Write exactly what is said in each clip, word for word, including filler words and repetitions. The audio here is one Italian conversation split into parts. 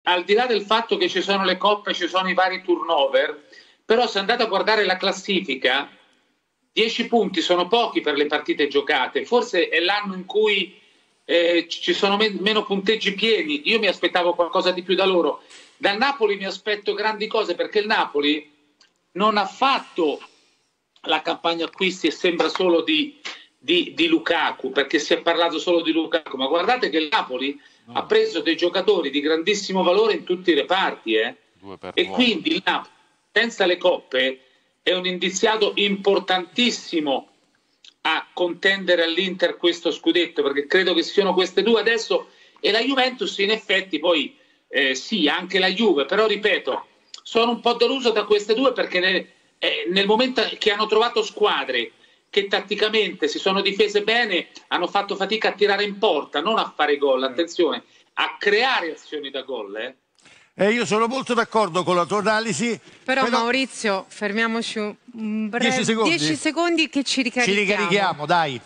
al di là del fatto che ci sono le coppe, ci sono i vari turnover, però se andate a guardare la classifica, dieci punti sono pochi per le partite giocate, forse è l'anno in cui eh, ci sono men- meno punteggi pieni. Io mi aspettavo qualcosa di più da loro. Dal Napoli mi aspetto grandi cose, perché il Napoli non ha fatto la campagna acquisti e sembra solo di, di, di Lukaku, perché si è parlato solo di Lukaku, ma guardate che il Napoli no. ha preso dei giocatori di grandissimo valore in tutti i reparti, eh? E nuovo. Quindi il Napoli senza le coppe è un indiziato importantissimo a contendere all'Inter questo scudetto, perché credo che siano queste due adesso, e la Juventus in effetti poi eh, sì, anche la Juve, però ripeto, sono un po' deluso da queste due, perché nel, eh, nel momento che hanno trovato squadre che tatticamente si sono difese bene, hanno fatto fatica a tirare in porta, non a fare gol, attenzione, a creare azioni da gol, eh. Eh, io sono molto d'accordo con la tua analisi. Però, però... Maurizio, fermiamoci un breve dieci secondi. dieci secondi che ci ricarichiamo. Ci ricarichiamo, dai.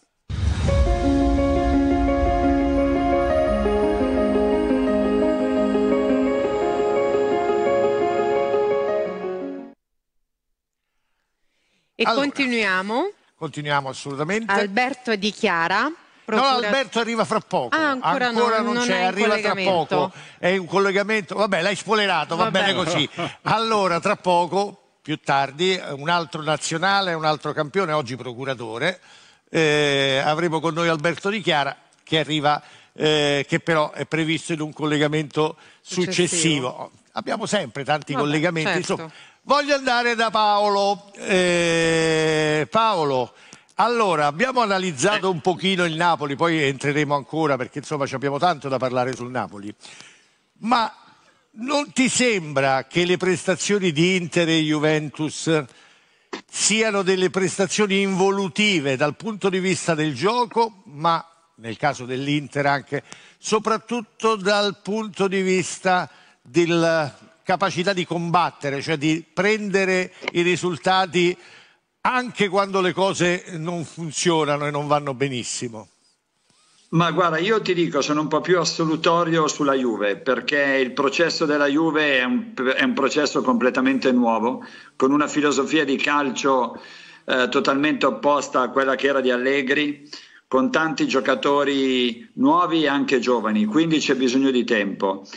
E allora, continuiamo. Continuiamo assolutamente. Alberto dichiara. Procura... No, Alberto arriva fra poco. Ah, ancora, ancora non, non c'è, arriva tra poco. È un collegamento. Vabbè, l'hai spoilerato, va, va bene così. Allora, tra poco, più tardi, un altro nazionale, un altro campione, oggi procuratore. Eh, avremo con noi Alberto Di Chiara, che arriva, eh, che però è previsto in un collegamento successivo. successivo. Abbiamo sempre tanti Vabbè, collegamenti. Certo. Insomma, voglio andare da Paolo. Eh, Paolo. Allora, abbiamo analizzato un pochino il Napoli, poi entreremo ancora perché insomma abbiamo tanto da parlare sul Napoli, ma non ti sembra che le prestazioni di Inter e Juventus siano delle prestazioni involutive dal punto di vista del gioco, ma nel caso dell'Inter anche, soprattutto dal punto di vista della capacità di combattere, cioè di prendere i risultati anche quando le cose non funzionano e non vanno benissimo? Ma guarda, io ti dico, sono un po' più assolutorio sulla Juve, perché il processo della Juve è un, è un processo completamente nuovo, con una filosofia di calcio eh, totalmente opposta a quella che era di Allegri, con tanti giocatori nuovi e anche giovani, quindi c'è bisogno di tempo.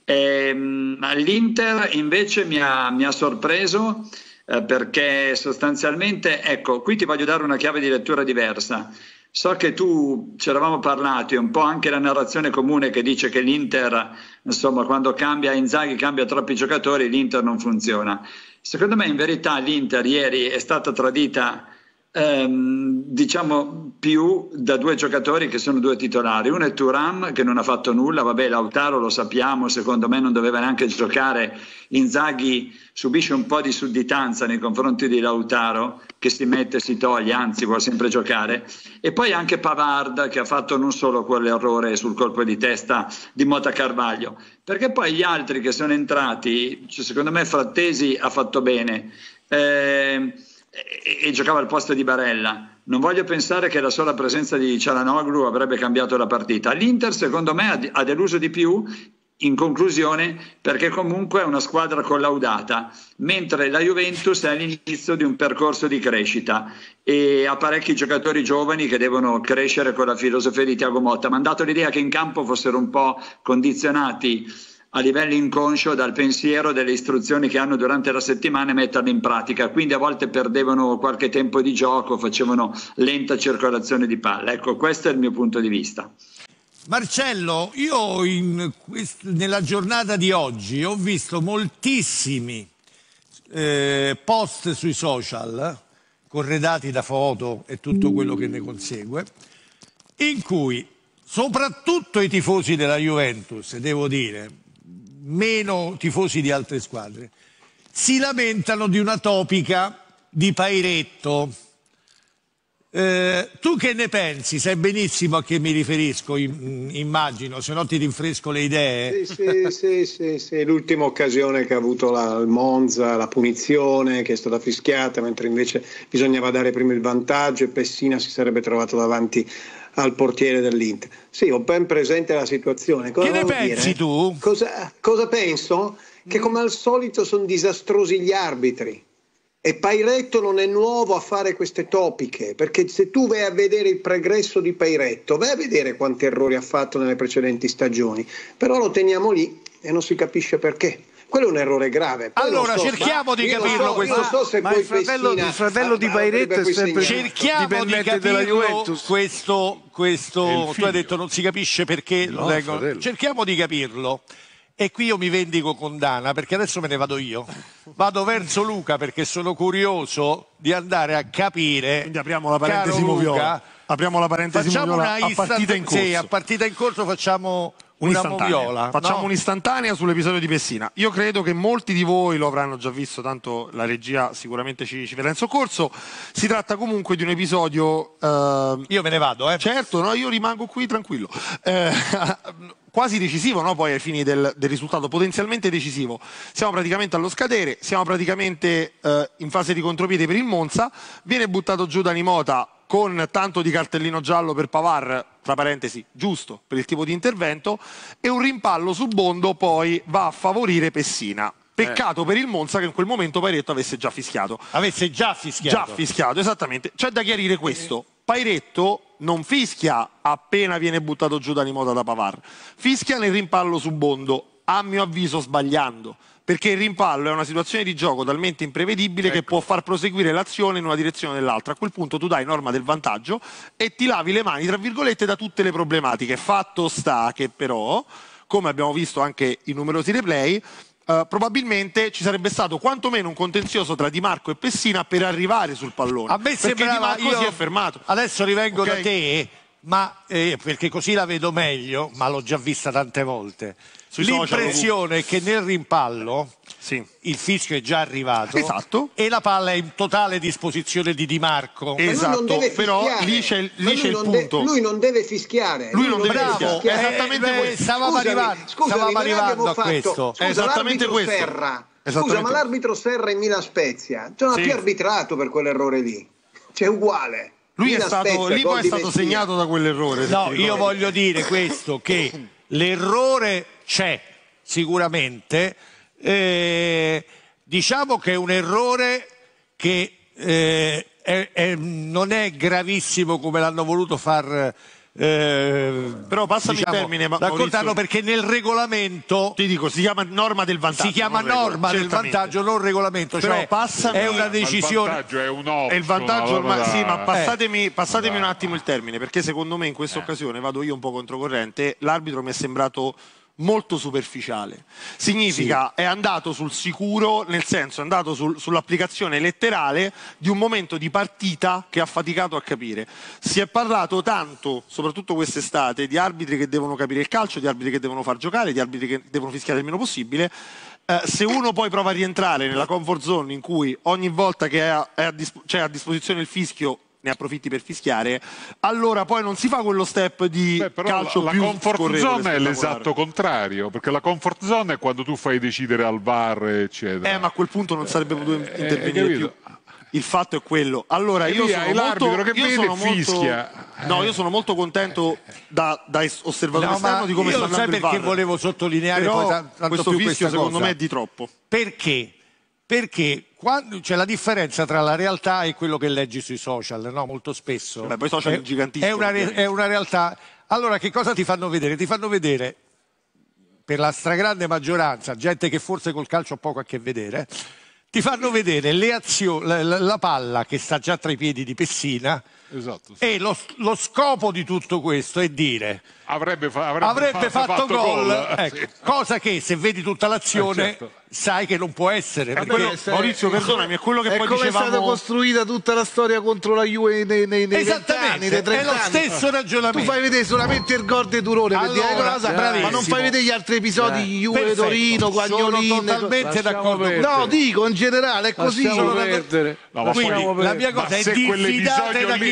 L'Inter invece mi ha, mi ha sorpreso, perché sostanzialmente, ecco, qui ti voglio dare una chiave di lettura diversa. So che tu ci eravamo parlati, un po' anche la narrazione comune che dice che l'Inter, insomma, quando cambia Inzaghi, cambia troppi giocatori, l'Inter non funziona. Secondo me in verità l'Inter ieri è stata tradita ehm, diciamo più da due giocatori che sono due titolari. Uno è Thuram, che non ha fatto nulla, vabbè, Lautaro lo sappiamo, secondo me non doveva neanche giocare. Inzaghi subisce un po' di sudditanza nei confronti di Lautaro, che si mette e si toglie, anzi vuole sempre giocare. E poi anche Pavard, che ha fatto non solo quell'errore sul colpo di testa di Mota Carvalho, perché poi gli altri che sono entrati, cioè secondo me Frattesi ha fatto bene eh, e, e giocava al posto di Barella. Non voglio pensare che la sola presenza di Çalhanoğlu avrebbe cambiato la partita. L'Inter secondo me ha, ha deluso di più, in conclusione, perché comunque è una squadra collaudata, mentre la Juventus è all'inizio di un percorso di crescita e ha parecchi giocatori giovani che devono crescere con la filosofia di Thiago Motta. Mi hanno dato l'idea che in campo fossero un po' condizionati a livello inconscio dal pensiero delle istruzioni che hanno durante la settimana e metterle in pratica, quindi a volte perdevano qualche tempo di gioco, facevano lenta circolazione di palla. Ecco, questo è il mio punto di vista. Marcello, io in nella giornata di oggi ho visto moltissimi eh, post sui social, corredati da foto e tutto quello che ne consegue, in cui soprattutto i tifosi della Juventus, devo dire, meno tifosi di altre squadre, si lamentano di una topica di Pairetto. Eh, tu che ne pensi? Sai benissimo a che mi riferisco, immagino, se no ti rinfresco le idee. Sì, sì, sì, sì, sì. L'ultima occasione che ha avuto la, il Monza, la punizione che è stata fischiata, mentre invece bisognava dare prima il vantaggio e Pessina si sarebbe trovato davanti al portiere dell'Inter. Sì, ho ben presente la situazione. Cosa che ne devo pensi dire? tu? Cosa, cosa penso? Che come al solito sono disastrosi gli arbitri. E Pairetto non è nuovo a fare queste topiche, perché se tu vai a vedere il pregresso di Pairetto, vai a vedere quanti errori ha fatto nelle precedenti stagioni, però lo teniamo lì e non si capisce perché. Quello è un errore grave. Poi allora so, cerchiamo di capirlo so, questo. Non so se ma poi il fratello, Pessina, il fratello di Pairetto è sempre cerchiamo di capirlo questo, questo tu hai detto non si capisce perché no, lo cerchiamo di capirlo. E qui io mi vendico con Dana, perché adesso me ne vado io. Vado verso Luca perché sono curioso di andare a capire. Quindi apriamo la parentesi Moviola. Apriamo la parentesi Moviola a partita in corso. Sì, a partita in corso facciamo una Moviola. Facciamo no? un'istantanea sull'episodio di Pessina. Io credo che molti di voi lo avranno già visto, tanto la regia sicuramente ci, ci verrà in soccorso. Si tratta comunque di un episodio... Eh, io me ne vado, eh. Certo, no, io rimango qui tranquillo. Eh, quasi decisivo, no? Poi ai fini del, del risultato, potenzialmente decisivo. Siamo praticamente allo scadere, siamo praticamente eh, in fase di contropiede per il Monza, viene buttato giù Dani Mota con tanto di cartellino giallo per Pavard, tra parentesi, giusto per il tipo di intervento, e un rimpallo su Bondo poi va a favorire Pessina. Peccato eh. per il Monza che in quel momento Pairetto avesse già fischiato. Avesse già fischiato. Già fischiato, esattamente. C'è da chiarire questo. Pairetto non fischia appena viene buttato giù Dani Mota da Pavard, fischia nel rimpallo su Bondo, a mio avviso sbagliando, perché il rimpallo è una situazione di gioco talmente imprevedibile ecco. che può far proseguire l'azione in una direzione o nell'altra. A quel punto tu dai norma del vantaggio e ti lavi le mani, tra virgolette, da tutte le problematiche. Fatto sta che però, come abbiamo visto anche in numerosi replay, Uh, probabilmente ci sarebbe stato quantomeno un contenzioso tra Di Marco e Pessina per arrivare sul pallone. A me sembrava, Di Marco io si è fermato. Adesso rivengo okay. da te, ma eh, perché così la vedo meglio, ma l'ho già vista tante volte. L'impressione è che nel rimpallo sì. il fischio è già arrivato esatto. e la palla è in totale disposizione di Di Marco. Esatto, però lì c'è, lì c'è il punto. Lui non deve fischiare. Lui, lui non deve bravo, fischiare. È esattamente eh, questo. Stavamo scusami, arrivando, scusami, stavamo arrivando a fatto, questo. Scusa, è esattamente questo. Serra. Esattamente Scusa, ma l'arbitro Serra in Milan Spezia non sì. ha più arbitrato per quell'errore lì. C'è uguale. Lui Milan è stato, Spezia, lì poi è stato segnato da quell'errore. No, io voglio dire questo, che l'errore c'è sicuramente, eh, diciamo che è un errore che eh, è, è, non è gravissimo come l'hanno voluto far eh, però passami diciamo, il termine, ma raccontarlo, perché nel regolamento ti dico si chiama norma del vantaggio, si chiama norma del vantaggio, non regolamento, però cioè passami, è una decisione, il vantaggio è un option, è il vantaggio ormai, da... sì, ma passatemi, eh. passatemi un attimo il termine, perché secondo me in questa eh. occasione vado io un po' controcorrente. L'arbitro mi è sembrato molto superficiale, significa sì. è andato sul sicuro, nel senso è andato sul, sull'applicazione letterale di un momento di partita che ha faticato a capire. Si è parlato tanto, soprattutto quest'estate, di arbitri che devono capire il calcio, di arbitri che devono far giocare, di arbitri che devono fischiare il meno possibile. Eh, se uno poi prova a rientrare nella comfort zone in cui ogni volta che è a, è a, disp- c'è a disposizione il fischio ne approfitti per fischiare, allora poi non si fa quello step di Beh, però calcio la, più la comfort zone è l'esatto contrario, perché la comfort zone è quando tu fai decidere al V A R eccetera. Eh, ma a quel punto non sarebbe potuto eh, intervenire più. Il fatto è quello. Allora e io sono molto, che io vede sono fischia. Molto, no, io sono molto contento da, da osservatore no, esterno di come sta andando il V A R. Perché volevo sottolineare però poi tanto questo più fischio secondo cosa. me è di troppo. Perché? Perché quando c'è la differenza tra la realtà e quello che leggi sui social, no? Molto spesso. Beh, poi i social è, gigantissimi. È una, è una realtà. Allora, che cosa ti fanno vedere? Ti fanno vedere, per la stragrande maggioranza, gente che forse col calcio ha poco a che vedere, ti fanno vedere le azioni, la, la, la palla che sta già tra i piedi di Pessina. Esatto, sì. E lo, lo scopo di tutto questo è dire avrebbe, fa, avrebbe, avrebbe fatto, fatto gol, gol. Ecco, sì. Cosa che se vedi tutta l'azione eh, certo. sai che non può essere, perché... quello, Maurizio, perdonami, è quello che è poi come dicevamo... è stata costruita tutta la storia contro la Juve nei, nei, nei esattamente, nei è lo stesso ragionamento. Tu fai vedere solamente il gol di Turone, allora, per dire cosa, ma non fai vedere gli altri episodi di Juve, Torino, Guagnolini. Sono totalmente d'accordo. No, dico in generale è così. No, ma quindi la mia cosa è diffidate da chi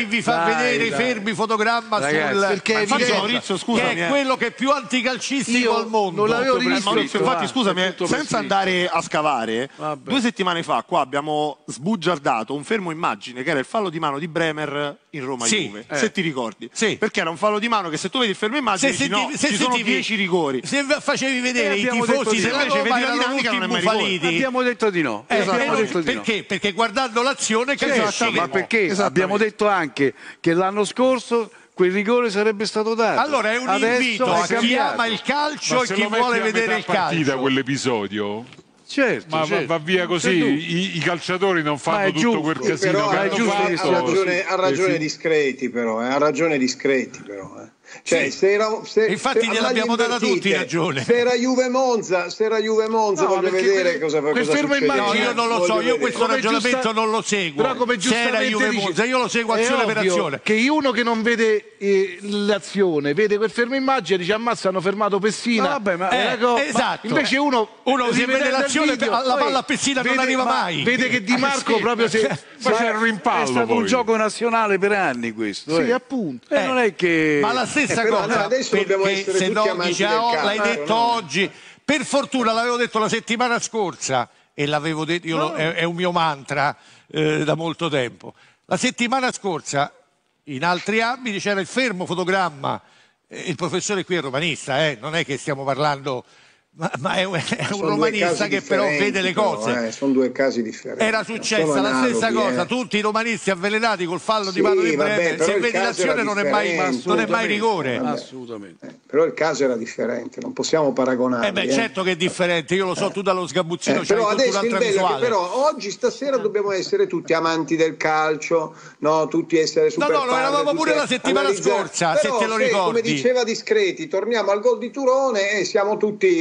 vi fa dai, vedere i dai. fermi fotogramma Ragazzi, sul perché ma infatti, infatti, Maurizio, scusami, che è eh. quello che è più anticalcistico Io al mondo. non l'avevo Eh, rivisto. Maurizio, infatti, Ah, scusami, è eh, tutto per senza scritto. andare a scavare, Vabbè. due settimane fa qua abbiamo sbugiardato un fermo immagine che era il fallo di mano di Bremer in Roma Sì, Juve, eh. se ti ricordi. Sì. Perché era un fallo di mano che se tu vedi il fermo immagine dici, no, ci sono sentivi- dieci rigori. se facevi vedere E i abbiamo detto tifosi di se no. invece Invece vedi vedi la dinamica, non è mai rigore. Abbiamo detto di no. Eh, Esatto, eh, abbiamo non- detto di no. perché? Perché guardando l'azione Certo, capisci. ma perché Esattamente. abbiamo detto anche che l'anno scorso quel rigore sarebbe stato dato. Allora è un Adesso invito è a chi cambiato. ama il calcio Ma e se chi lo metti vuole a vedere metà il partita calcio. quell'episodio, Certo, ma va- certo. va via così, Sei tu. I, i calciatori non Ma fanno è tutto giusto. quel Sì, casino però che ha hanno giusto ragione, che ha fatto. ragione, ha ragione Eh, discreti però, eh, ha ragione discreti però. eh. Cioè, Sì. se era, se, Infatti se- gliel'abbiamo a maglie data tutti invertite, ragione. Se era Juve Monza, se era Juve Monza, No, voglio perché vedere quel- cosa, quel cosa fermo succede. No, immagine- io non lo so, Voglio io vedere. questo Come ragionamento giusta- non lo seguo. Però come Se era giustamente Juve dici- Monza, io lo seguo è azione ovvio per azione. che uno che non vede eh, l'azione, vede quel fermo immagine, dice ammazza, hanno fermato Pessina. Ma vabbè, ma eh, è una cosa- esatto. ma invece uno, Uno se rivedendo vede il l'azione, video, la poi palla a Pessina non vede- arriva ma mai. Vede che Di Eh, Marco sì. proprio se Ma c'è il rimpallo è stato poi. un gioco nazionale per anni questo. Sì, eh. appunto. E non è che Ma la stessa Eh, però cosa, adesso dobbiamo perché essere se tutti no amanti dice, del "Oh, calcio, l'hai detto no?" oggi, per fortuna l'avevo detto la settimana scorsa e l'avevo detto, io lo- è, è un mio mantra eh, da molto tempo. La settimana scorsa in altri ambiti c'era il fermo fotogramma, eh, il professore qui è romanista, eh, non è che stiamo parlando, ma, ma è, un- è un Sono due romanista casi che però differenti, vede le però, cose. eh, sono due casi differenti. Era non successa sono la stessa analoghi, cosa, eh. tutti i romanisti avvelenati col fallo Sì, di mano di vabbè, Bremer, però se il vedi caso l'azione era non è mai, differente. non è mai rigore. Vabbè. assolutamente. Eh, però il caso era differente, non possiamo paragonarli. Eh beh, eh. certo che è differente, io lo so, tu dallo sgabuzzino Eh, c'hai però tutta adesso il un'altra bello è che visuale. però oggi stasera dobbiamo essere tutti amanti del calcio, no? Tutti essere super no, lo fan, eravamo tutti pure la settimana analizzare. scorsa, se Però te lo come ricordi. diceva Discreti, torniamo al gol di Turone e siamo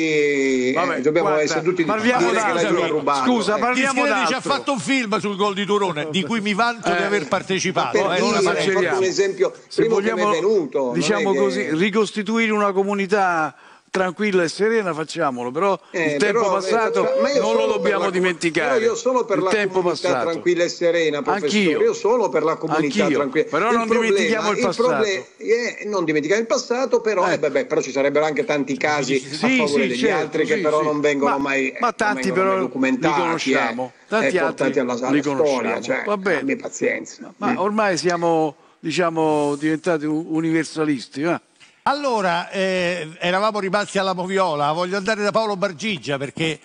tutti Vabbè, eh, dobbiamo guarda, essere tutti parliamo dire che la d'altro. Juve ha rubato. Scusa, eh. parliamo Discreti ci ha d'altro. fatto un film sul gol di Turone, di cui mi vanto di Eh, aver Ma partecipato. per eh, non dire, la hai faccio. fatto un esempio Se primo che mi vogliamo, è venuto, non diciamo è che- così, ricostituire una comunità tranquilla e serena, facciamolo, però Eh, il tempo però, passato eh, ma io non sono lo per dobbiamo la- dimenticare. Però io sono per il la tempo comunità passato. tranquilla e serena, professore. Anch'io. Io sono per la comunità Anch'io. tranquilla. Però non dimentichiamo il passato. proble- eh, non dimenticare il passato, però, Eh. eh, beh, beh, però ci sarebbero anche tanti casi a Sì, favore sì, degli certo, altri che sì, però sì. non vengono Ma- mai, ma non tanti vengono mai però documentati, li conosciamo. eh, Tanti eh, portati altri alla, alla li storia. conosciamo. Cioè, Va bene. abbi pazienza. Ma Mm. ormai siamo, diciamo, diventati u- universalisti, va? Allora, eh, eravamo rimasti alla moviola, voglio andare da Paolo Bargigia perché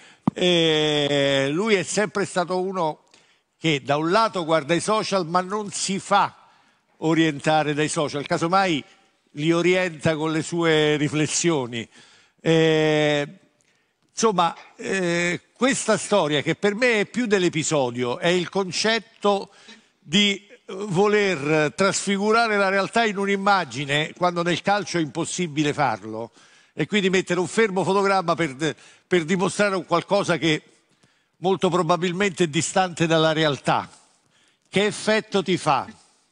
eh, lui è sempre stato uno che da un lato guarda i social ma non si fa orientare dai social, casomai li orienta con le sue riflessioni. Eh, insomma, eh, questa storia che per me è più dell'episodio, è il concetto di voler trasfigurare la realtà in un'immagine quando nel calcio è impossibile farlo e quindi mettere un fermo fotogramma per, per dimostrare un qualcosa che molto probabilmente è distante dalla realtà. Che effetto ti fa?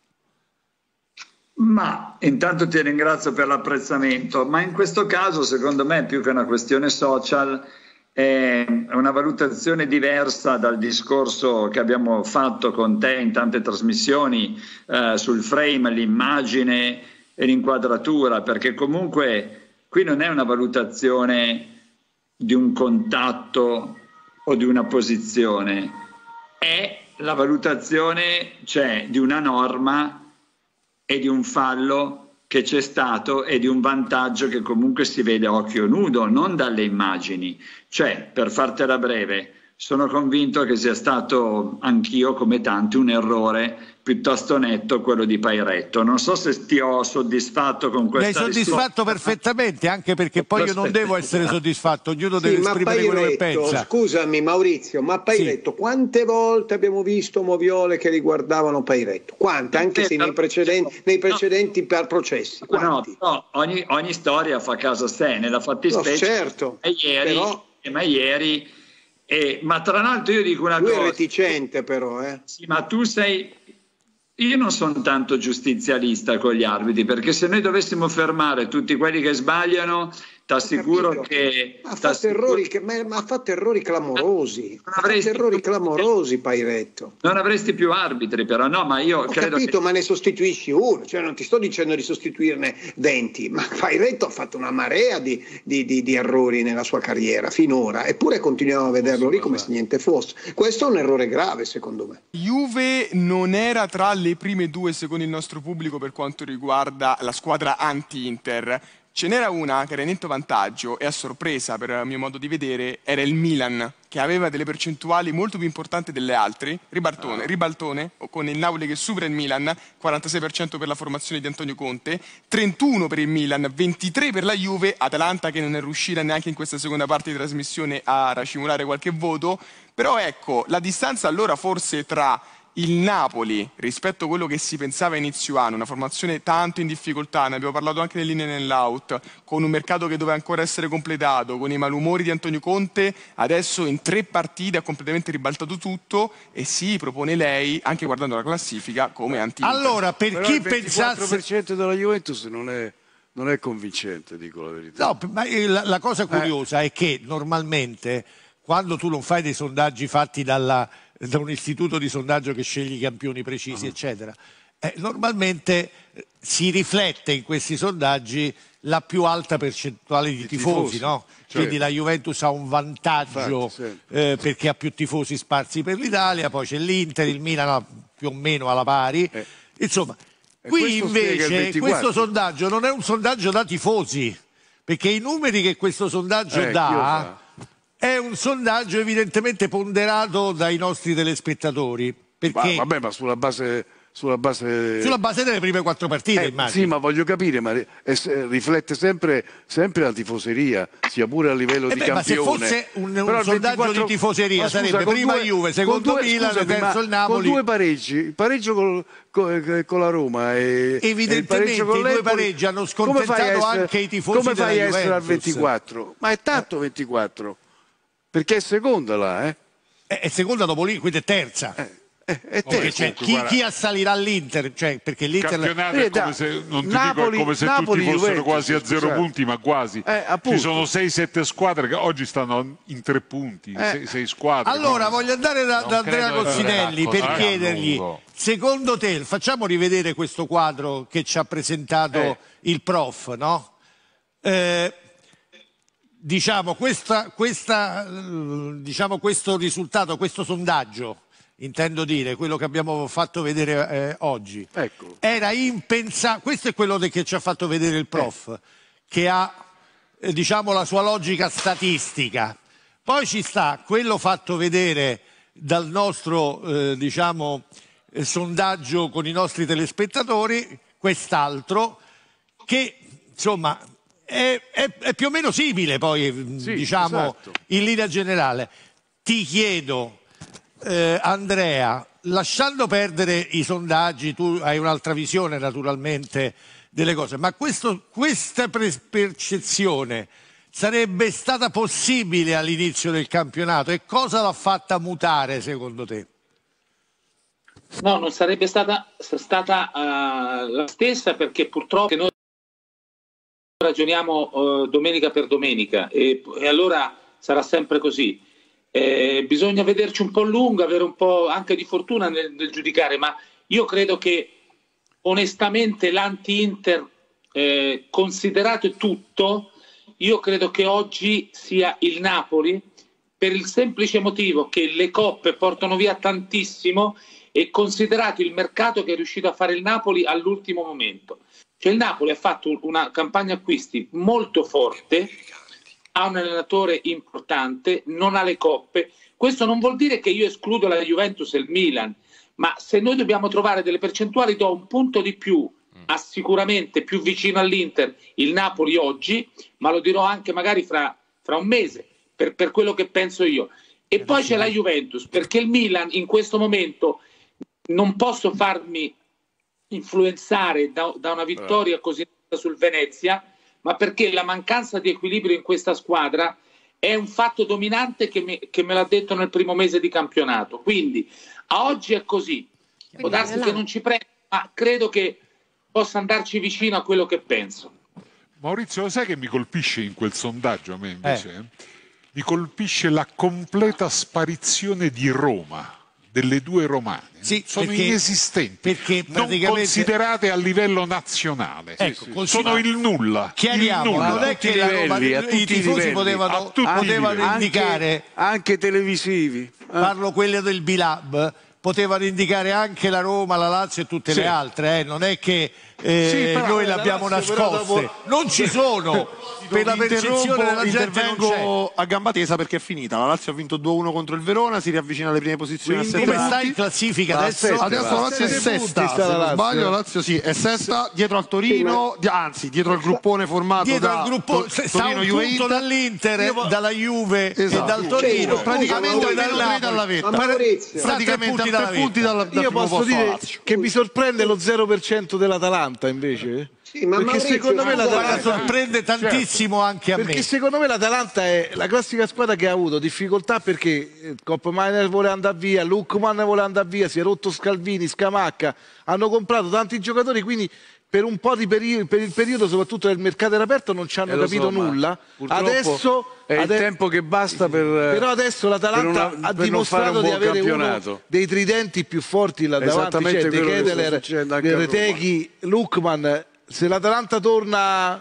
Ma intanto ti ringrazio per l'apprezzamento, ma in questo caso secondo me più che una questione social è una valutazione diversa dal discorso che abbiamo fatto con te in tante trasmissioni eh, sul frame, l'immagine e l'inquadratura, perché comunque qui non è una valutazione di un contatto o di una posizione, è la valutazione cioè, di una norma e di un fallo che c'è stato e di un vantaggio che comunque si vede a occhio nudo, non dalle immagini. Cioè, per fartela breve, sono convinto che sia stato anch'io, come tanti, un errore piuttosto netto quello di Pairetto. Non so se ti ho soddisfatto con Mi hai questa soddisfatto risposta. perfettamente, anche perché poi io non Aspetta. devo essere soddisfatto, ognuno Sì, deve ma esprimere quello che Pairetto, pensa. scusami Maurizio, ma Pairetto, quante volte abbiamo visto moviole che riguardavano Pairetto? Quante? Anche se nei precedenti, nei precedenti per processi. No, Quanti? no, ogni, ogni storia fa caso a sé, nella fattispecie. No, certo, ma ieri, però- ma ieri eh, ma tra l'altro io dico una Lui è cosa. reticente però, eh. Sì, ma tu sei... Io non sono tanto giustizialista con gli arbitri, perché se noi dovessimo fermare tutti quelli che sbagliano, t'assicuro che... Ha fatto, errori, che ma, ma ha fatto errori clamorosi, ha fatto errori clamorosi Pairetto. Non avresti più arbitri però, no, ma io Ho credo capito, che... ma ne sostituisci uno, cioè non ti sto dicendo di sostituirne venti, ma Pairetto ha fatto una marea di, di, di, di errori nella sua carriera finora, eppure continuiamo a vederlo lì come se niente fosse. Questo è un errore grave secondo me. Juve non era tra le prime due secondo il nostro pubblico per quanto riguarda la squadra anti-Inter. Ce n'era una che era in netto vantaggio e a sorpresa, per mio modo di vedere, era il Milan, che aveva delle percentuali molto più importanti delle altre. Ribaltone, ribaltone con il Napoli che supera il Milan, quarantasei per cento per la formazione di Antonio Conte, trentuno per il Milan, ventitré per la Juve, Atalanta che non è riuscita neanche in questa seconda parte di trasmissione a racimolare qualche voto. Però ecco, la distanza allora forse tra il Napoli rispetto a quello che si pensava a inizio anno, una formazione tanto in difficoltà, ne abbiamo parlato anche nell'in e nell'out, con un mercato che doveva ancora essere completato, con i malumori di Antonio Conte, adesso in tre partite ha completamente ribaltato tutto e si propone lei, anche guardando la classifica, come anti-Inter. Allora, per Però chi il ventiquattro per pensasse... cento della Juventus non è, non è convincente, dico la verità. No, ma la, la cosa curiosa eh. è che normalmente quando tu non fai dei sondaggi fatti dalla, da un istituto di sondaggio che sceglie i campioni precisi, uh-huh. eccetera, eh, normalmente si riflette in questi sondaggi la più alta percentuale di, di tifosi, tifosi, no? Certo. Quindi la Juventus ha un vantaggio Infatti, sì. eh, perché ha più tifosi sparsi per l'Italia, poi c'è l'Inter, il Milan ha più o meno alla pari, eh. insomma, e qui invece questo sondaggio non è un sondaggio da tifosi, perché i numeri che questo sondaggio eh, dà è un sondaggio evidentemente ponderato dai nostri telespettatori. Perché... Ma, vabbè, ma sulla base... Sulla base... sulla base delle prime quattro partite, eh, immagino. Sì, ma voglio capire, ma riflette sempre, sempre la tifoseria, sia pure a livello eh di beh, campione. Ma se fosse un, un sondaggio ventiquattro... di tifoseria, scusa, sarebbe prima due, Juve, secondo due, Milan, scusami, terzo il Napoli. Con due pareggi, il pareggio col, con, con la Roma e, evidentemente e il con i due pareggi hanno scontentato essere, anche i tifosi come della fai a Juventus. essere al ventiquattro? Ma è tanto ventiquattro, perché è seconda là, eh? È, è seconda dopo lì, quindi è terza. Eh. Eh, okay, cioè, chi, chi assalirà l'Inter? Cioè, perché l'Inter campionato è come se, non ti Napoli, dico, è come se Napoli, tutti fossero Juventus, quasi a zero scusate. punti, ma quasi. Eh, Ci sono sei sette squadre che oggi stanno in tre punti, eh. sei, sei squadre. Allora, no? voglio andare da, da Andrea Cossinelli per ah, chiedergli, lungo. secondo te, facciamo rivedere questo quadro che ci ha presentato eh. il prof, no? Eh, diciamo, questa, questa, diciamo, questo risultato, questo sondaggio, intendo dire, quello che abbiamo fatto vedere eh, oggi, ecco. era impensabile. Questo è quello che ci ha fatto vedere il prof, eh. che ha eh, diciamo la sua logica statistica. Poi ci sta quello fatto vedere dal nostro eh, diciamo eh, sondaggio con i nostri telespettatori, quest'altro che insomma è, è, è più o meno simile poi sì, diciamo esatto. in linea generale. Ti chiedo Eh, Andrea, lasciando perdere i sondaggi, tu hai un'altra visione naturalmente delle cose, ma questo, questa percezione sarebbe stata possibile all'inizio del campionato e cosa l'ha fatta mutare secondo te? No, non sarebbe stata, stata uh, la stessa, perché purtroppo noi ragioniamo uh, domenica per domenica e, e allora sarà sempre così. Eh, bisogna vederci un po' lungo, avere un po' anche di fortuna nel, nel giudicare, ma io credo che onestamente l'anti-Inter, eh, considerato tutto, io credo che oggi sia il Napoli, per il semplice motivo che le coppe portano via tantissimo e considerato il mercato che è riuscito a fare il Napoli all'ultimo momento. Cioè il Napoli ha fatto una campagna acquisti molto forte, ha un allenatore importante, non ha le coppe. Questo non vuol dire che io escludo la Juventus e il Milan, ma se noi dobbiamo trovare delle percentuali, do un punto di più a sicuramente più vicino all'Inter il Napoli oggi, ma lo dirò anche magari fra, fra un mese, per, per quello che penso io. E poi c'è la Juventus, perché il Milan in questo momento non posso farmi influenzare da, da una vittoria così sul Venezia, ma perché la mancanza di equilibrio in questa squadra è un fatto dominante che, mi, che me l'ha detto nel primo mese di campionato. Quindi a oggi è così. Può darsi che non ci prenda, ma credo che possa andarci vicino a quello che penso. Maurizio, lo sai che mi colpisce in quel sondaggio a me invece? Eh. Mi colpisce la completa sparizione di Roma, delle due romane. Sì, sono perché, inesistenti, perché praticamente... non considerate a livello nazionale. Ecco, sì, sì. Sono il nulla. Chiariamo, il nulla. non è che la Roma, i tifosi potevano, potevano indicare, anche, anche televisivi. Eh. Parlo quello del B-Lab, potevano indicare anche la Roma, la Lazio e tutte sì. le altre, eh. non è che eh, sì, noi l'abbiamo nascoste, dopo... non ci sono. Per la percezione della gente non c'è. A gamba tesa perché è finita. La Lazio ha vinto due a uno contro il Verona, si riavvicina alle prime posizioni. Quindi, come sta in classifica adesso? Adesso, adesso la Lazio è sesta, se non sbaglio, la Lazio sì, è sesta dietro al Torino, di, anzi dietro al gruppone formato dietro da al gruppo, to, sta un punto dall'Inter, Io... dalla Juve esatto. e dal Torino, cioè, praticamente almeno tre dalla vetta. Praticamente a tre punti dalla vetta. Io posso dire che mi sorprende lo zero per cento dell'Atalanta invece. Sì, ma perché Maurizio, secondo me l'Atalanta sorprende tantissimo certo. anche a perché me. Perché secondo me l'Atalanta è la classica squadra che ha avuto difficoltà perché Koopmeiners vuole andare via, Lukman vuole andare via, si è rotto Scalvini, Scamacca, hanno comprato tanti giocatori, quindi per un po' di periodo, per il periodo soprattutto del mercato aperto non ci hanno eh capito so, nulla. Adesso è il tempo che basta per però adesso l'Atalanta una, ha dimostrato di avere campionato. uno dei tridenti più forti là davanti, cioè De Ketelaere, Retegui, Lukman. Se l'Atalanta torna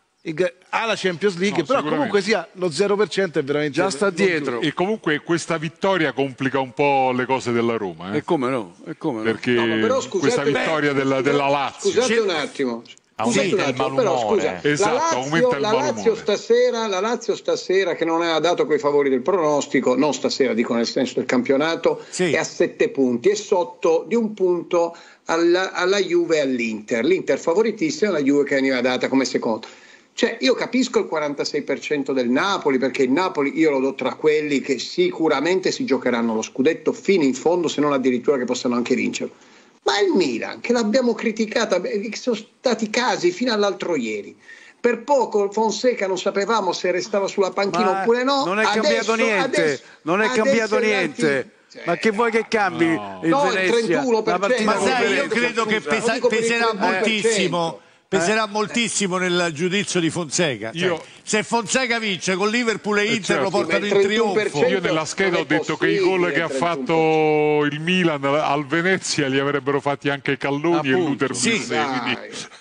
alla Champions League, no, però comunque sia lo zero per cento è veramente già sta dietro. E comunque questa vittoria complica un po' le cose della Roma. Eh? E come no? E come no? Perché no, però, scusate, questa vittoria beh, della, della Lazio. Scusate un attimo. Scusate un attimo, però scusa, esatto, la Lazio, la Lazio stasera, la Lazio stasera che non ha dato quei favori del pronostico, non stasera dico nel senso del campionato, sì. è a sette punti, è sotto di un punto alla, alla Juve e all'Inter. L'Inter favoritissima, la Juve che veniva data come secondo. Cioè io capisco il quarantasei per cento del Napoli, perché il Napoli io lo do tra quelli che sicuramente si giocheranno lo scudetto fino in fondo, se non addirittura che possano anche vincerlo. Ma il Milan, che l'abbiamo criticata, sono stati casi fino all'altro ieri. Per poco Fonseca non sapevamo se restava sulla panchina ma oppure no. Non è adesso, cambiato niente, adesso, non è cambiato niente. Cioè, ma che vuoi che cambi no. il no, Venezia? Il trentuno per cento. Ma sai, io credo che pesa, peserà moltissimo. Peserà eh. moltissimo nel giudizio di Fonseca. Cioè, io, se Fonseca vince con Liverpool e Inter certo, lo portano in trionfo. Io nella scheda ho detto che i gol che ha fatto il Milan al Venezia li avrebbero fatti anche Calloni appunto, e Luther sì, quindi...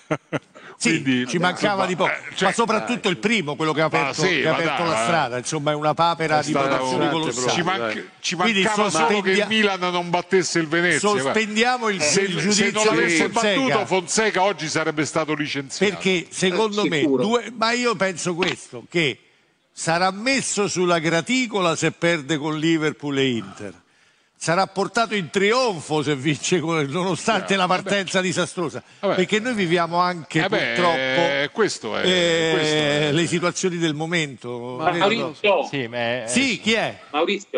Sì, Quindi, ci mancava insomma, di poco, eh, cioè, ma soprattutto il primo, quello che ha aperto, sì, che ha aperto la strada, insomma è una papera è di proporzioni colossali. Ci, manca, ci mancava solo che il Milan non battesse il Venezia. Sospendiamo il, se, il giudizio se non avesse di Fonseca. battuto Fonseca oggi sarebbe stato licenziato. Perché secondo eh, me, due, ma io penso questo, che sarà messo sulla graticola se perde con Liverpool e Inter. Sarà portato in trionfo se vince nonostante no, la partenza vabbè. disastrosa vabbè. perché noi viviamo anche vabbè, purtroppo questo è, eh, questo è. le situazioni del momento. Ma Maurizio, sì, ma è... sì, chi è? Maurizio,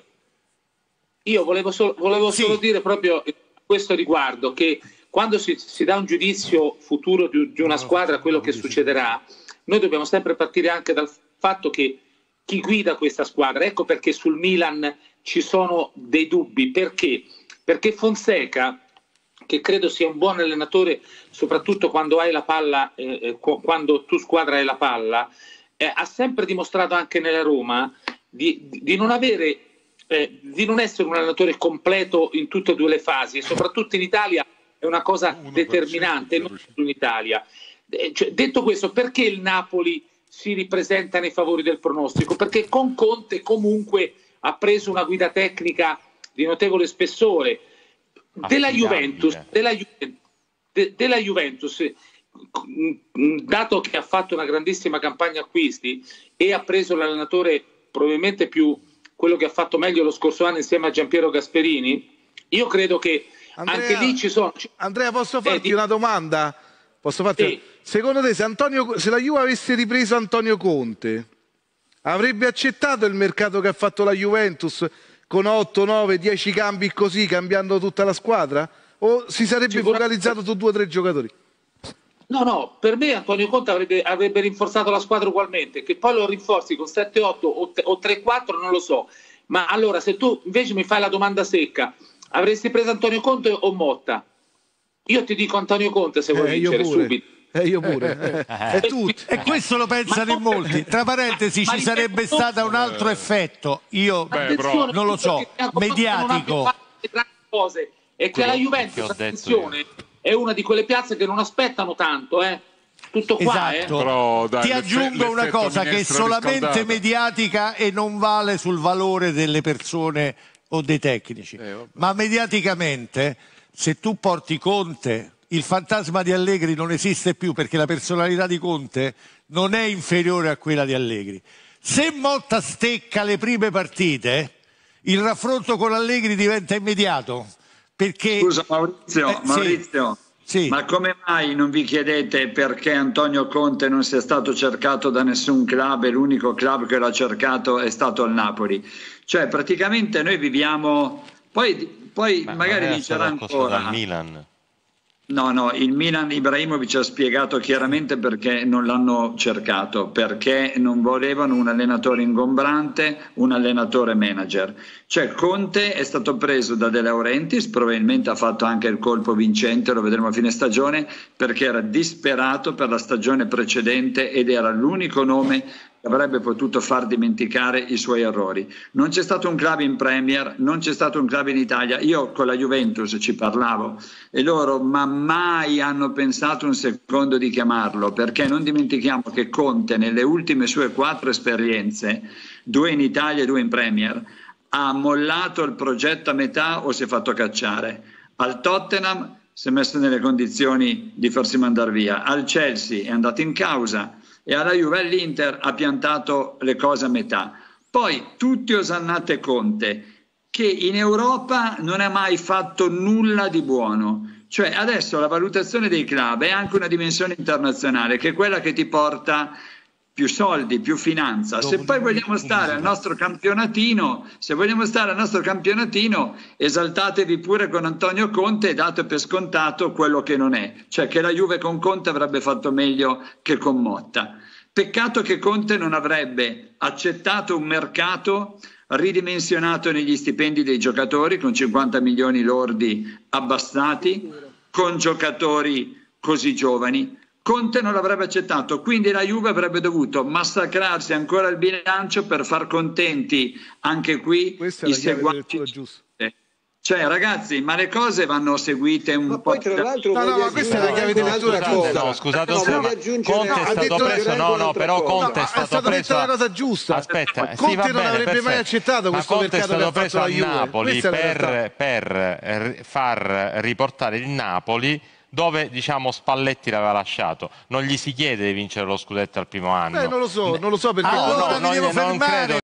io volevo, solo, volevo sì. solo dire proprio a questo riguardo che quando si, si dà un giudizio futuro di, di una squadra, quello che succederà, noi dobbiamo sempre partire anche dal fatto che chi guida questa squadra, ecco perché sul Milan ci sono dei dubbi, perché? Perché Fonseca, che credo sia un buon allenatore, soprattutto quando hai la palla, eh, quando tu squadra hai la palla, eh, ha sempre dimostrato anche nella Roma di, di non avere, eh, di non essere un allenatore completo in tutte e due le fasi, e soprattutto in Italia è una cosa determinante, non solo in Italia. Eh, cioè, detto questo, perché il Napoli si ripresenta nei favori del pronostico? Perché con Conte comunque ha preso una guida tecnica di notevole spessore. Della Juventus, della, Ju- de- della Juventus, dato che ha fatto una grandissima campagna acquisti e ha preso l'allenatore probabilmente più quello che ha fatto meglio lo scorso anno insieme a Giampiero Gasperini, io credo che Andrea, anche lì ci sono... Andrea, posso farti eh, di... una domanda? Posso farti... Sì. Secondo te, se, Antonio, se la Juve avesse ripreso Antonio Conte, avrebbe accettato il mercato che ha fatto la Juventus con otto, nove, dieci cambi così, cambiando tutta la squadra? O si sarebbe focalizzato su due o tre giocatori? No, no, per me Antonio Conte avrebbe, avrebbe rinforzato la squadra ugualmente, che poi lo rinforzi con sette otto o, o tre quattro non lo so. Ma allora, se tu invece mi fai la domanda secca, avresti preso Antonio Conte o Motta? Io ti dico Antonio Conte se vuoi eh, vincere subito. Eh, io pure. Eh. E tutti. E questo lo pensano in molti. Tra parentesi, ci sarebbe stato un altro effetto, io Beh, non lo so, mediatico. Cose. E che la Juventus, attenzione, è una di quelle piazze che non aspettano tanto, eh. Tutto qua, esatto. eh. Però, dai, ti aggiungo una cosa che è solamente riscaldata. mediatica e non vale sul valore delle persone o dei tecnici, eh, ma mediaticamente se tu porti Conte, il fantasma di Allegri non esiste più, perché la personalità di Conte non è inferiore a quella di Allegri. Se Motta stecca le prime partite, il raffronto con Allegri diventa immediato, perché scusa Maurizio, eh, Maurizio sì, sì. Ma come mai non vi chiedete perché Antonio Conte non sia stato cercato da nessun club e l'unico club che l'ha cercato è stato il Napoli? Cioè praticamente noi viviamo, poi, poi Ma magari vincerà ancora dal Milan. No, no, il Milan, Ibrahimovic ha spiegato chiaramente perché non l'hanno cercato, perché non volevano un allenatore ingombrante, un allenatore manager. Cioè Conte è stato preso da De Laurentiis, probabilmente ha fatto anche il colpo vincente, lo vedremo a fine stagione, perché era disperato per la stagione precedente ed era l'unico nome che avrebbe potuto far dimenticare i suoi errori. Non c'è stato un club in Premier, non c'è stato un club in Italia. Io con la Juventus ci parlavo e loro ma mai hanno pensato un secondo di chiamarlo, perché non dimentichiamo che Conte nelle ultime sue quattro esperienze, due in Italia e due in Premier, ha mollato il progetto a metà o si è fatto cacciare. Al Tottenham si è messo nelle condizioni di farsi mandare via, al Chelsea è andato in causa e alla Juve all'Inter ha piantato le cose a metà. Poi tutti osannate Conte, che in Europa non ha mai fatto nulla di buono. Cioè adesso la valutazione dei club è anche una dimensione internazionale, che è quella che ti porta più soldi, più finanza. Se poi vogliamo stare al nostro campionatino, se vogliamo stare al nostro campionatino, esaltatevi pure con Antonio Conte e date per scontato quello che non è, cioè che la Juve con Conte avrebbe fatto meglio che con Motta. Peccato che Conte non avrebbe accettato un mercato ridimensionato negli stipendi dei giocatori con cinquanta milioni lordi abbassati, con giocatori così giovani. Conte non l'avrebbe accettato, quindi la Juve avrebbe dovuto massacrarsi ancora il bilancio per far contenti anche qui Questa i seguaci. Cioè ragazzi, ma le cose vanno seguite un ma po'. Poi tra l'altro no, no, ma questa è la chiave di lettura giusta. No, scusate no, un secondo. Conte no, è stato preso, no, no, però Conte no, è stato, è stato preso la cosa giusta. Aspetta, Conte sì, va non bene, avrebbe perfetto. mai accettato ma questo Conte mercato è stato che ha preso fatto a la Juve. Napoli per, per far riportare il Napoli dove diciamo Spalletti l'aveva lasciato. Non gli si chiede di vincere lo scudetto al primo anno. Beh, non lo so, non lo so perché allora no, no, mi devo non fermare. credo